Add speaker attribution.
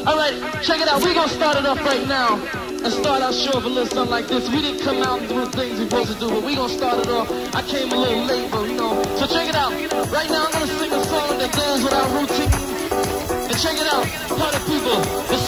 Speaker 1: Alright, check it out. We're gonna start it off right now and start our show with a little something like this. We didn't come out and do the things we're supposed to do, but we're gonna start it off. I came a little late, but you know. So check it out. Right now I'm gonna sing a song that goes with our routine. And check it out, party people.